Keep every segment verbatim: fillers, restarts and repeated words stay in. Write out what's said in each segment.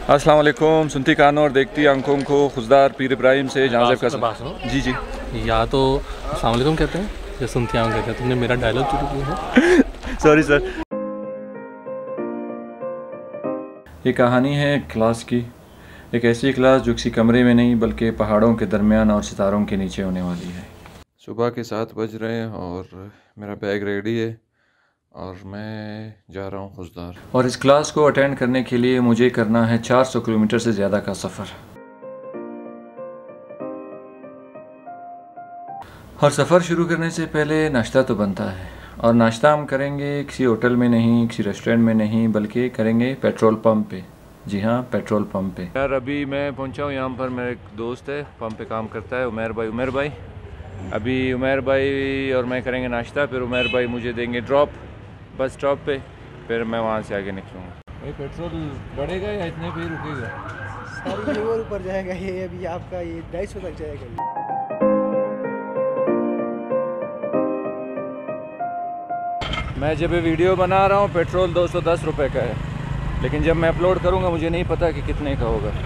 अस्सलाम वालेकुम। सुनती कानों और देखती आंखों को खुशदार पीर इब्राहिम से जहाँ से का जी जी या तो अस्सलाम वालेकुम कहते हैं या सुनती आंखों कहते हैं। तुमने मेरा डायलॉग शुरू किया है। Sorry sir. ये कहानी है क्लास की, एक ऐसी क्लास जो किसी कमरे में नहीं बल्कि पहाड़ों के दरमियान और सितारों के नीचे होने वाली है। सुबह के सात बज रहे हैं और मेरा बैग रेडी है और मैं जा रहा हूँ खुशदार। और इस क्लास को अटेंड करने के लिए मुझे करना है चार सौ किलोमीटर से ज़्यादा का सफ़र। और सफ़र शुरू करने से पहले नाश्ता तो बनता है, और नाश्ता हम करेंगे किसी होटल में नहीं, किसी रेस्टोरेंट में नहीं, बल्कि करेंगे पेट्रोल पंप पे। जी हाँ, पेट्रोल पंप पे। यार अभी मैं पहुंचा हूँ यहाँ पर, मेरा एक दोस्त है पंप पे काम करता है, उमर भाई। उमर भाई अभी उमर भाई और मैं करेंगे नाश्ता, फिर उमर भाई मुझे देंगे ड्रॉप बस स्टॉप पे, फिर मैं वहाँ से आगे निकलूँगा। भाई पेट्रोल बढ़ेगा या इतने पे ही रुकेगा? सारी और ऊपर जाएगा ये, अभी आपका ये ढाई सौ तक जाएगा। मैं जब ये वीडियो बना रहा हूँ पेट्रोल दो सौ दस रुपये का है, लेकिन जब मैं अपलोड करूँगा मुझे नहीं पता कि कितने का होगा।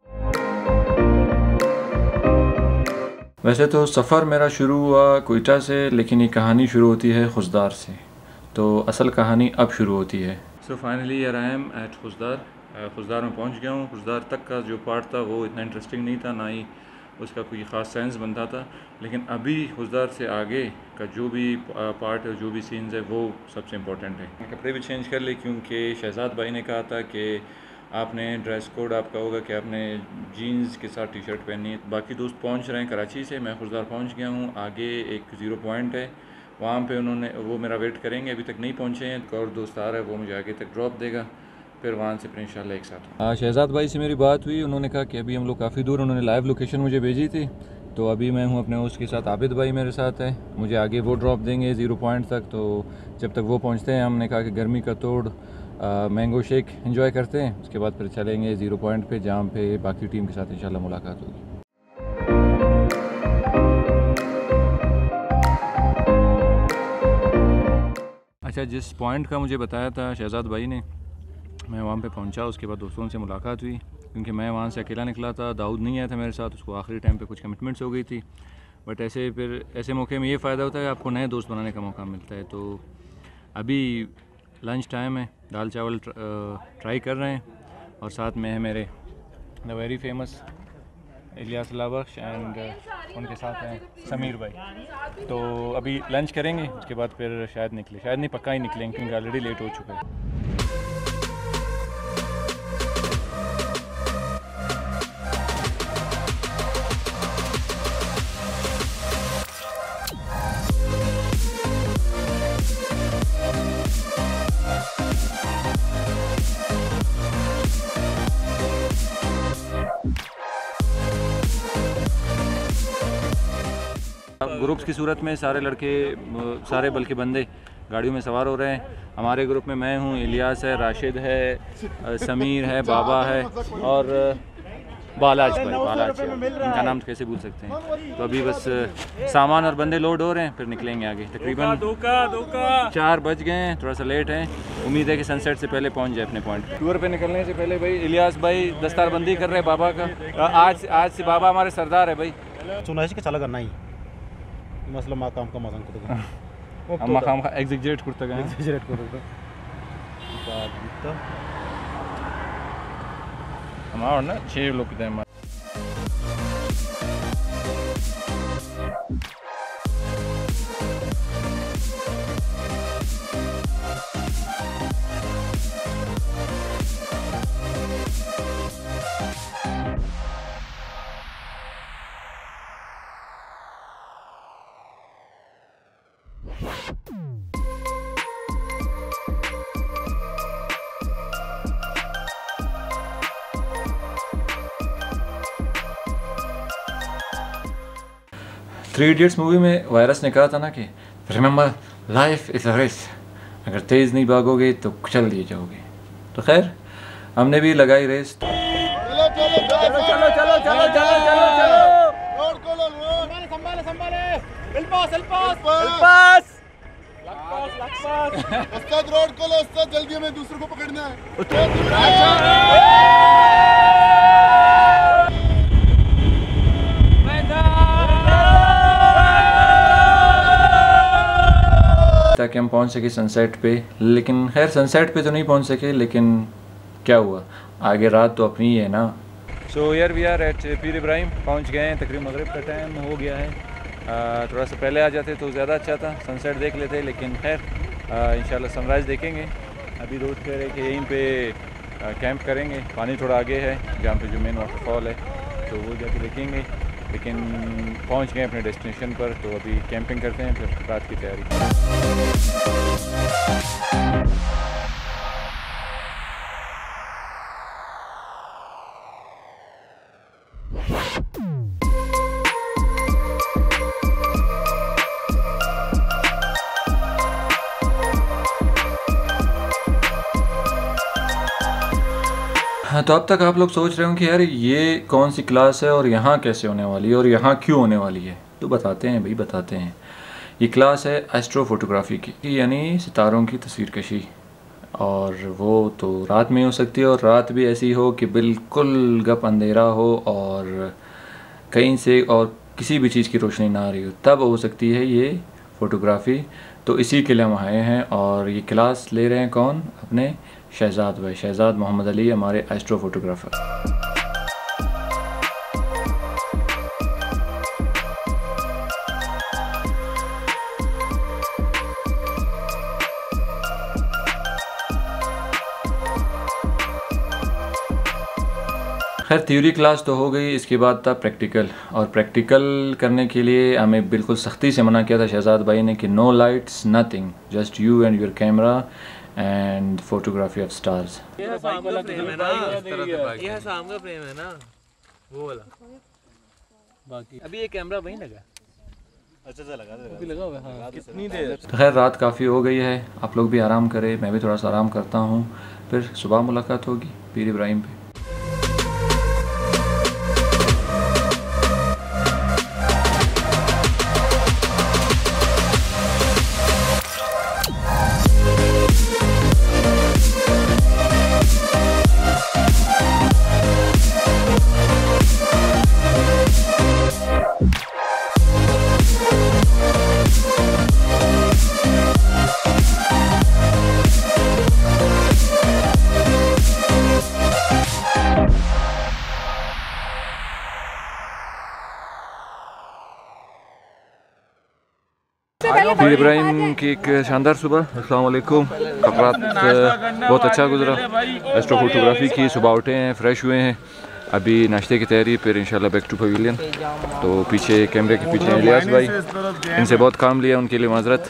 वैसे तो सफ़र मेरा शुरू हुआ कोयटा से, लेकिन ये कहानी शुरू होती है खुशदार से, तो असल कहानी अब शुरू होती है। सो फाइनली यार I am eight Khuzdar. Khuzdar में पहुँच गया हूँ। खुशदार तक का जो पार्ट था वो इतना इंटरेस्टिंग नहीं था, ना ही उसका कोई ख़ास सेंस बनता था, लेकिन अभी खुशदार से आगे का जो भी पार्ट है, जो भी सीन्स है, वो सबसे इम्पोर्टेंट है। कपड़े भी चेंज कर ले, क्योंकि शहजाद भाई ने कहा था कि आपने ड्रेस कोड आपका होगा कि आपने जीन्स के साथ टी शर्ट पहननी है। बाकी दोस्त पहुंच रहे हैं कराची से, मैं खुशदार पहुंच गया हूं। आगे एक ज़ीरो पॉइंट है, वहाँ पे उन्होंने वो मेरा वेट करेंगे, अभी तक नहीं पहुँचे हैं। एक और दोस्त आ रहा है, वो मुझे आगे तक ड्रॉप देगा, फिर वहाँ से फिर इंशाल्लाह एक साथ। हाँ, शहजाद भाई से मेरी बात हुई, उन्होंने कहा कि अभी हम लोग काफ़ी दूर, उन्होंने लाइव लोकेशन मुझे भेजी थी, तो अभी मैं हूँ अपने उसके साथ। आबिद भाई मेरे साथ है, मुझे आगे वो ड्रॉप देंगे ज़ीरो पॉइंट तक। तो जब तक वो पहुँचते हैं, हमने कहा कि गर्मी का तोड़ मैंगो शेक एंजॉय करते हैं, उसके बाद फिर चलेंगे ज़ीरो पॉइंट पे, जहाँ पे बाकी टीम के साथ इंशाल्लाह मुलाकात होगी। अच्छा, जिस पॉइंट का मुझे बताया था शहजाद भाई ने, मैं वहाँ पे पहुँचा, उसके बाद दोस्तों से मुलाकात हुई, क्योंकि मैं वहाँ से अकेला निकला था, दाऊद नहीं आया था मेरे साथ, उसको आखिरी टाइम पे कुछ कमिटमेंट्स हो गई थी। बट ऐसे फिर ऐसे मौके में ये फ़ायदा होता है, आपको नए दोस्त बनाने का मौका मिलता है। तो अभी लंच टाइम है, दाल चावल ट्राई कर रहे हैं, और साथ में है मेरे the very famous Ilyas Labakhsh, and उनके साथ हैं समीर भाई। तो अभी लंच करेंगे, उसके बाद फिर शायद निकले, शायद नहीं पक्का ही निकलेंगे, क्योंकि ऑलरेडी लेट हो चुका है। ग्रुप्स की सूरत में सारे लड़के, सारे बल्कि बंदे गाड़ियों में सवार हो रहे हैं। हमारे ग्रुप में मैं हूँ, इलियास है, राशिद है, समीर है, बाबा है, और बालाज भाई, बालाज है, इनका नाम तो कैसे भूल सकते हैं। तो अभी बस सामान और बंदे लोड हो रहे हैं, फिर निकलेंगे आगे। तकरीबन दोका, दोका। चार बज गए हैं, थोड़ा सा लेट है। उम्मीद है कि सनसेट से पहले पहुंच जाए अपने पॉइंट पे। टूर पे निकलने से पहले भाई इलियास भाई दस्तारबंदी कर रहे हैं बाबा का। आज आज से बाबा हमारे सरदार है भाई। चुनाव के चला करना ही मसला माकाम का मकान को हम मकाम का एग्जिक्यूट करते गए एग्जिक्यूट करते तो हमारा ना छह लोग थे। थ्री इडियट्स मूवी में वायरस ने कहा था ना कि remember life is a race, अगर तेज़ नहीं भागोगे तो कुचल दिए जाओगे। तो खैर हमने भी लगाई रेस। चलो चलो चलो चलो चलो चलो चलो चलो चलो रोड को लो, संभाले संभाले, एल्पास एल्पास एल्पास लक्पास लक्पास उस्ताद, रोड को लो उस्ताद, जल्दी हमें दूसरों को पकड़ना है। पहुंच सके सनसेट पे, लेकिन खैर सनसेट पे तो नहीं पहुंच सके, लेकिन क्या हुआ, आगे रात तो अपनी ही है ना। सो यार वी आर एट पीर इब्राहिम, पहुंच गए हैं, तकरीबन मगरिब का टाइम हो गया है। आ, थोड़ा सा पहले आ जाते तो ज़्यादा अच्छा था, सनसेट देख लेते, लेकिन खैर इंशाल्लाह सनराइज़ देखेंगे। अभी रोड कह रहे कि यहीं पे कैंप करेंगे, पानी थोड़ा आगे है जहाँ पे जो मेन वाटरफॉल है, तो वो जाके देखेंगे। लेकिन पहुंच गए अपने डेस्टिनेशन पर, तो अभी कैंपिंग करते हैं, फिर रात की तैयारी। हाँ, तो अब तक आप लोग सोच रहे हो कि यार ये कौन सी क्लास है और यहाँ कैसे होने वाली है और यहाँ क्यों होने वाली है, तो बताते हैं भाई बताते हैं। ये क्लास है एस्ट्रो फोटोग्राफी की, यानी सितारों की तस्वीर कशी, और वो तो रात में हो सकती है, और रात भी ऐसी हो कि बिल्कुल गप अंधेरा हो और कहीं से और किसी भी चीज़ की रोशनी ना आ रही हो, तब हो सकती है ये फ़ोटोग्राफ़ी। तो इसी के लिए हम आए हैं, और ये क्लास ले रहे हैं कौन, अपने शहजाद भाई, शहजाद मोहम्मद अली, हमारे एस्ट्रो फोटोग्राफ़र। खैर थ्योरी क्लास तो हो गई, इसके बाद था प्रैक्टिकल, और प्रैक्टिकल करने के लिए हमें बिल्कुल सख्ती से मना किया था शहजाद भाई ने कि no lights, nothing, just you and your camera and photography of stars. ये हसाम का प्रेम है ना, ये हसाम का प्रेम है ना, वो वाला। बाकी अभी ये कैमरा वहीं लगा, अच्छा सा लगा अभी लगा हुआ है। हाँ, कितनी देर। तो खैर रात काफ़ी हो गई है, आप लोग भी आराम करें, मैं भी थोड़ा सा आराम करता हूँ, फिर सुबह मुलाकात होगी पीर इब्राहिम पे। पीर इब्राहिम की एक शानदार सुबह। अस्सलाम वालेकुम। रात बहुत अच्छा गुजरा, एस्ट्रो फोटोग्राफी की, सुबह उठे हैं, फ्रेश हुए हैं, अभी नाश्ते की तैयारी, फिर इंशाल्लाह बैक टू पवेलियन। तो पीछे कैमरे के पीछे इलियास भाई, इनसे बहुत काम लिया, उनके लिए माजरत।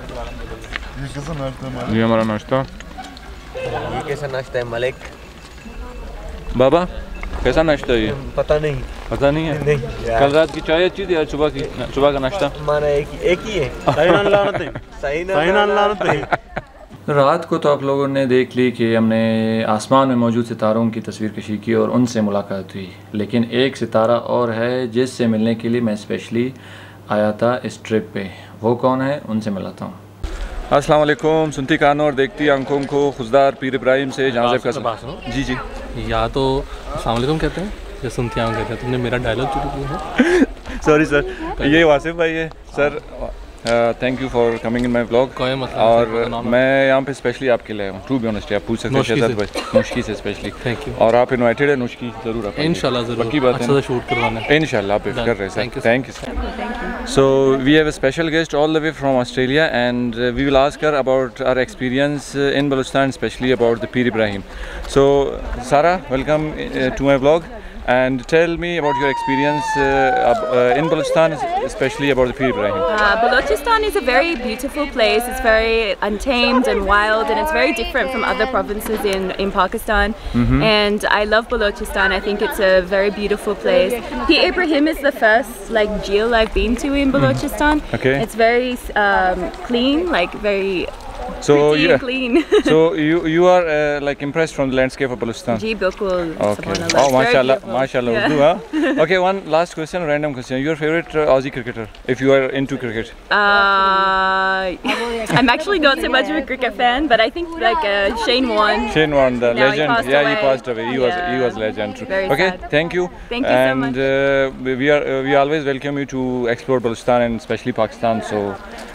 ये हमारा नाश्ता, ये कैसा नाश्ता है मलिक? बाबा कैसा नाश्ता है ये? पता नहीं, पता नहीं है। नहीं कल रात की चाय अच्छी थी, आज सुबह की सुबह का नाश्ता माना एक एक ही है। सही ना लानत है। रात को तो आप लोगों ने देख ली कि हमने आसमान में मौजूद सितारों की तस्वीर कशी की और उनसे मुलाकात हुई, लेकिन एक सितारा और है जिससे मिलने के लिए मैं स्पेशली आया था इस ट्रिप पे। वो कौन है, उनसे मिलाता हूँ। अस्सलाम वालेकुम। सुनती कानों और देखती आंखों को खुशदार पीर इब्राहिम से जहाँ से का जी जी या तो अस्सलाम वालेकुम कहते हैं या सुनती आंखों कहते हैं। तुमने मेरा डायलॉग चुरा किया है। सॉरी सर, ये वासिफ भाई है sir. Thank you for coming in my blog. कोई मतलब और मैं यहाँ पे स्पेशली आपके लिए हूँ, टू बी ऑनेस्ट। आप पूछ सकते हैं शहजाद भाई, नुश्की से स्पेशली। Thank you. और आप इनवाइटेड है नुश्की, जरूर आप इंशाल्लाह जरूर, पक्की बात अच्छा है, शूट करवाना है इंशाल्लाह आप कर रहे हैं। Thank you sir. So we have a special guest all the way from Australia and we will ask her about our experience in Balochistan, specially about the Pir Ibrahim. So Sara, welcome to my blog and tell me about your experience uh, uh, in Balochistan, especially about the Pir Ibrahim. Uh, Balochistan is a very beautiful place. It's very untamed and wild, and it's very different from other provinces in, in Pakistan. Mm-hmm. And I love Balochistan. I think it's a very beautiful place. Pir Ibrahim is the first like jail I've been to in Balochistan. Mm. Okay. It's very um, clean, like very So pretty yeah, and clean. so you you are uh, like impressed from the landscape of Balochistan. Ji, bilkul. Okay. Subhanallah. Oh, mashallah, It's very mashallah. beautiful. Urdu, huh? Okay, one last question, random question. Your favorite uh, Aussie cricketer, if you are into cricket? Uh, I'm actually not so much of a cricket fan, but I think like uh, Shane Warne. Shane Warne, the Now he legend. passed Yeah, he away. passed away. He was Yeah. he was legend. Very okay, sad. thank you. Thank you so and much. uh, we are uh, we always welcome you to explore Balochistan and especially Pakistan. So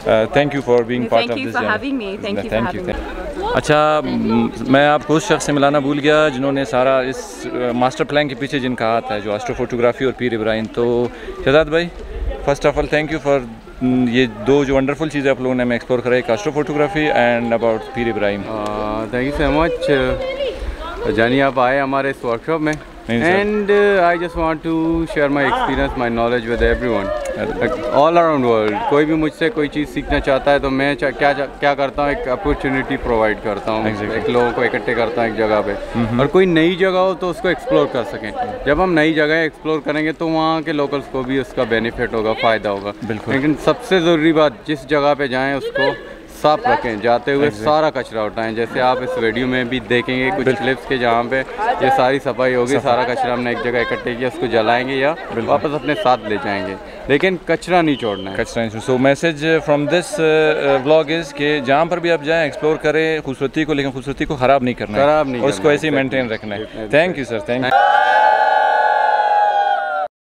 thank you for being part of Thank you this for journey. having me. Thank you for Thank you, having thank me. अच्छा, म, मैं आपको उस शख्स से मिलाना भूल गया जिन्होंने सारा इस मास्टर प्लान के पीछे जिनका हाथ है, जो एस्ट्रो फोटोग्राफी और पीर इब्राहिम। तो शहजाद भाई, first of all thank you for ये दो जो वंडरफुल चीज़ें आप लोगों ने हमें एक्सप्लोर कराई, astro photography and about Pir Ibrahim. Thank you so much जानी, आप आए हमारे इस वर्कशॉप में, and I just want to share my experience, my knowledge with everyone all around world. कोई भी मुझसे कोई चीज़ सीखना चाहता है तो मैं चा, क्या क्या करता हूँ, एक अपॉर्चुनिटी प्रोवाइड करता हूँ, exactly. एक लोगों को इकट्ठे करता हूँ एक जगह पे, mm-hmm. और कोई नई जगह हो तो उसको एक्सप्लोर कर सकें। जब हम नई जगह एक्सप्लोर करेंगे तो वहाँ के लोकल्स को भी उसका बेनिफिट होगा, फ़ायदा होगा। बिल्कुल। लेकिन सबसे ज़रूरी बात, जिस जगह पे जाएँ उसको साफ रखें, जाते हुए सारा कचरा उठाएं। जैसे आप इस वीडियो में भी देखेंगे कुछ क्लिप्स के जहाँ पे ये सारी सफाई होगी, सारा कचरा हमने एक जगह इकट्ठे किया, उसको जलाएंगे या वापस अपने साथ ले जाएंगे, लेकिन कचरा नहीं छोड़ना है। कचरा नहीं। So message from this vlog is कि जहाँ पर भी आप जाएं एक्सप्लोर करें खूबसूरती को, लेकिन खूबसूरती को ख़राब नहीं करना है, ख़राब नहीं, उसको ऐसे ही मेंटेन रखना है। Thank you sir, thank you.